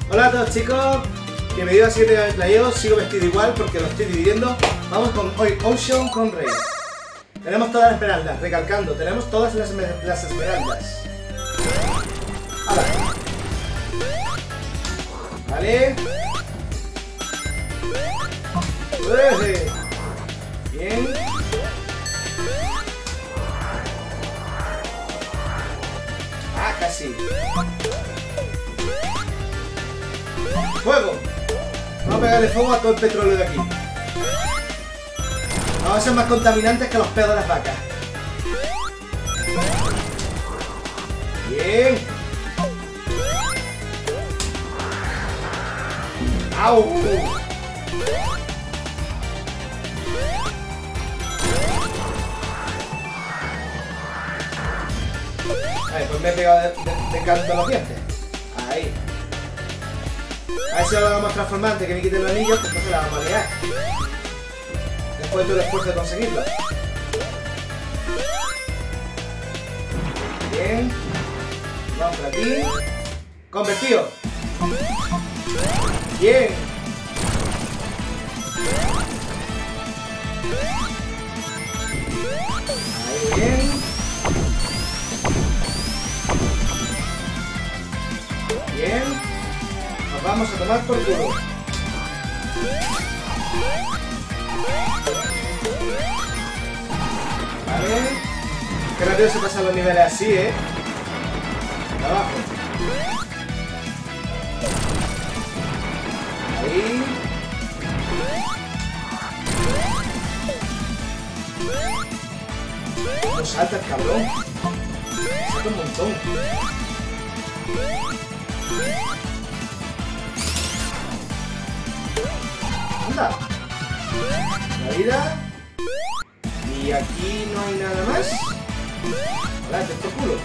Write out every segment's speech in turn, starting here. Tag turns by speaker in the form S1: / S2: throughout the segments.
S1: Hola a todos chicos, bienvenidos a Siguiente Gameplayo. Sigo vestido igual porque lo estoy dividiendo. Vamos con hoy Ocean con Rey. Tenemos todas las esmeraldas, recalcando, tenemos todas las esmeraldas. ¡Hala! Vale. Bien. Ah, casi. ¡Fuego! Vamos a pegarle fuego a todo el petróleo de aquí. Vamos a ser más contaminantes que los pedos de las vacas. Bien. ¡Au! Vale, pues me he pegado de canto los dientes. Ahí. A ver si ahora lo vamos a transformar antes que me quiten los anillos, pues entonces la vamos a liar. Después de todo el esfuerzo de conseguirlo. Bien. Vamos por aquí. Convertido. Bien. Ahí bien. Bien. Nos vamos a tomar por culo. Vale. Qué rápido se pasan los niveles así, Abajo. Ahí. No salta el cabrón. Salta un montón. Anda. La vida. Y aquí no hay nada más. Hola, te esto culo.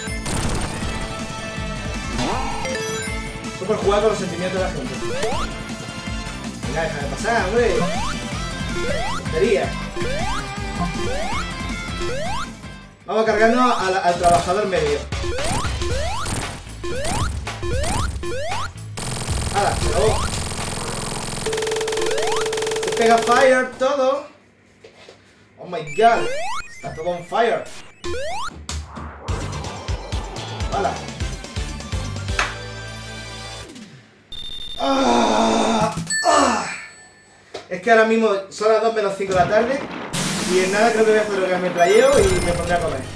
S1: Esto por jugar con los sentimientos de la gente. Venga, déjame pasar, hombre. Tontería. Vamos a cargarnos al trabajador medio. ¡Hala! ¡Se acabó! Se pega fire todo. Oh my god. Está todo on fire. ¡Hala! Es que ahora mismo son las 2 menos 5 de la tarde. Y en nada creo que voy a hacer lo que me playeo y me pondré a comer.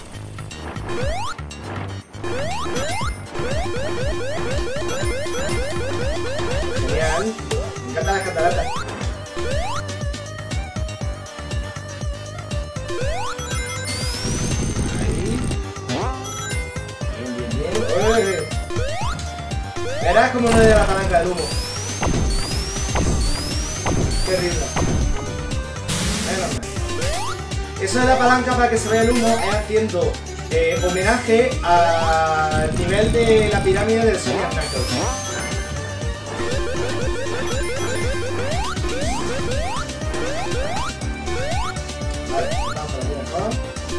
S1: Genial. Me encantan las cataratas. Ahí. Bien, bien, bien. Verás como no le da la palanca del humo. Qué rico. Menos mal. Eso de la palanca para que se vea el humo es haciendo homenaje al nivel de la pirámide del Sonic Knuckles. Vale, vamos por aquí mejor.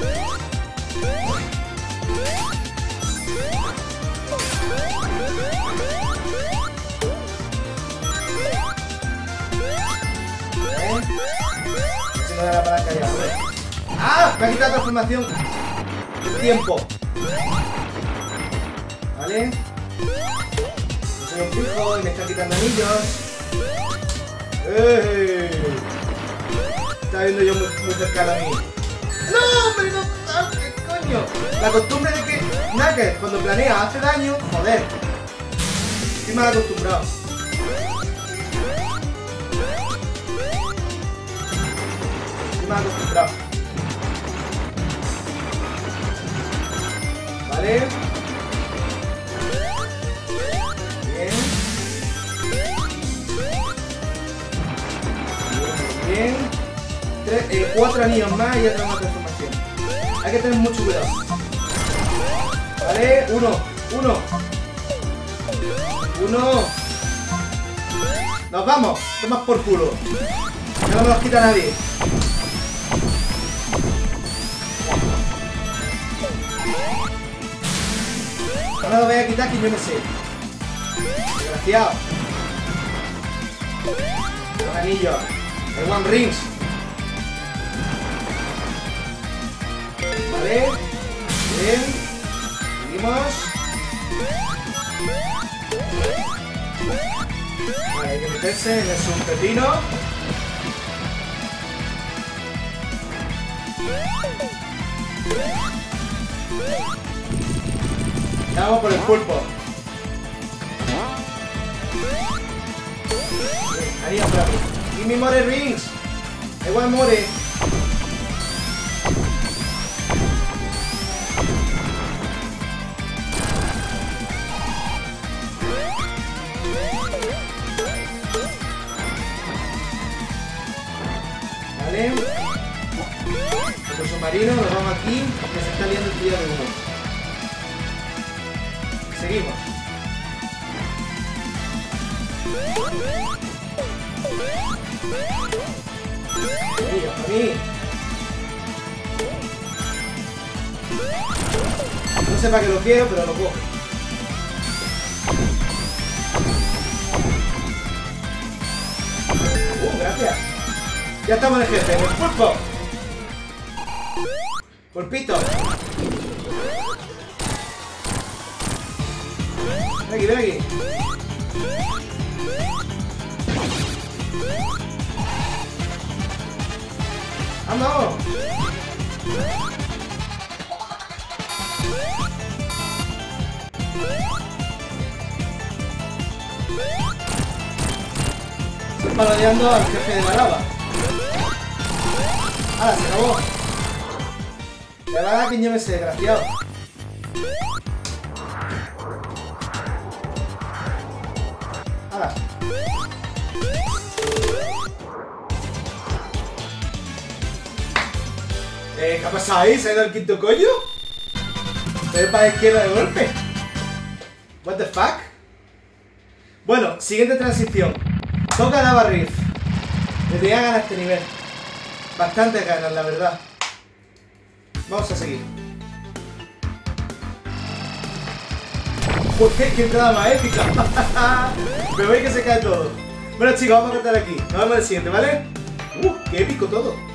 S1: Si no da la palanca ya, hombre. ¡Ah! Me ha quitado la transformación del tiempo. Vale. Yo soy un pijo y me está quitando anillos. Está viendo yo muy cercano a mí. ¡No, hombre! ¡No! ¡Ah, qué coño! La costumbre de que Knuckles cuando planea hace daño. Joder. Estoy mal acostumbrado. Estoy mal acostumbrado. Vale. Bien. Bien. 4 anillos más y ya tenemos la transformación. Hay que tener mucho cuidado. Vale. 1. Nos vamos. Tomas por culo. Ya no me los quita nadie. No me lo voy a quitar que yo me sé. desgraciado. Dos anillos. El One Rings. Vale. Bien. Seguimos. Vale, hay que meterse en el subpepino. Vamos por el pulpo. Haría por aquí. Give me more rings. I want more. Vale. Otro submarino, nos vamos aquí, que se está liando el tío de humo. Seguimos. Para mí. No sé para qué lo quiero, pero lo cojo. Gracias. Ya estamos en el jefe, el pulpo. Pulpito. Ven aquí, ven aquí. ¡Vamos! Estoy paladeando al jefe de la lava. ¡Hala, se acabó! Le va a dar que yo ese desgraciado. ¡Hala! ¿Qué ha pasado ahí? ¿Se ha ido el quinto coño? ¿Se ve para la izquierda de golpe? ¿What the fuck? Bueno, siguiente transición. Toca Lava Rift. Le tenía ganas a este nivel. Bastantes ganas, la verdad. Vamos a seguir. ¿Por qué? ¿Qué entrada más épica? Me voy que se cae todo. Bueno chicos, vamos a cortar aquí. Nos vemos en el siguiente, ¿vale? ¡Qué épico todo!